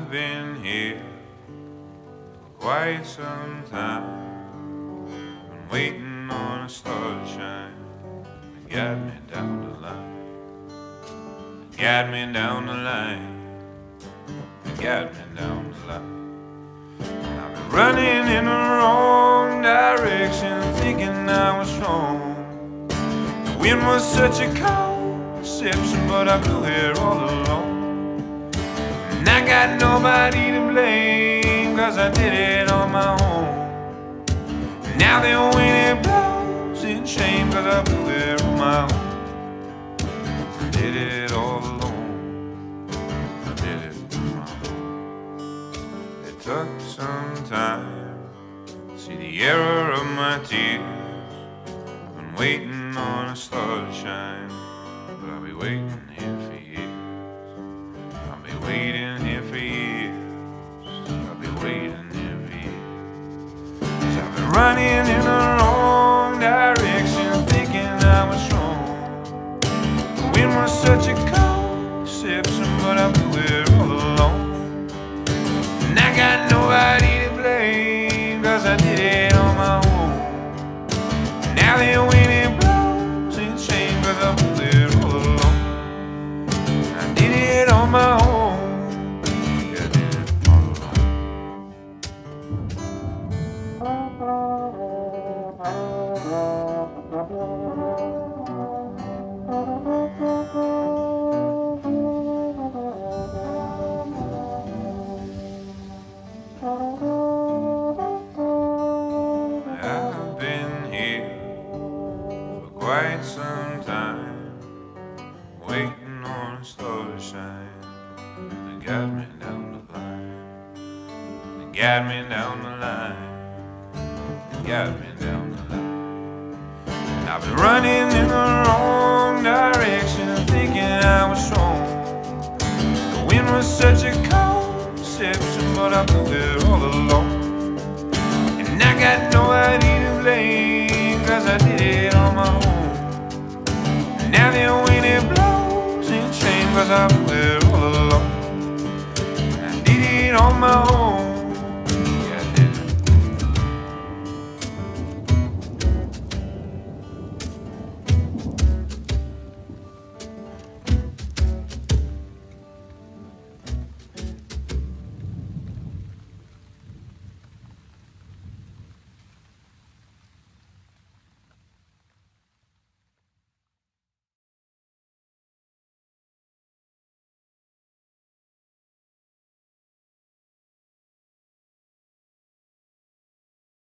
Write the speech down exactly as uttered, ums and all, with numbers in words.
I've been here for quite some time, been waiting on a star to shine and guide me down the line, guide me down the line, guide me down the line. I've been running in the wrong direction, thinking I was strong. The wind was such a conception, but I blew here all alone. And I got nobody to blame, cause I did it on my own. And now the wind blows in shame, cause I blew here on my own. I did it all alone, I did it on my own. It took some time to see the error of my tears. I've been waiting on a star to shine, but I'll be waiting here for years. I'll be waiting here for years. I'll be waiting here for years. 'Cause I've been running in the wrong direction, thinking I was strong. The wind was such a conception, but I blew it all alone. And I got nobody to blame, cause I did it on my own. And now the wind it blows in shame, cause I blew it all alone. I did it on my own. Yeah, I did it all alone. I've been here for quite some time, waiting on a star to shine to guide me down the line, to guide me down the line, to guide me down the line. I've been running in the wrong direction, thinking I was strong. The wind was such a conception, but I blew it all alone. And I got nobody to blame, cause I did it on my own. And now the wind it blows in shame, cause I blew it all alone. And I did it on my own.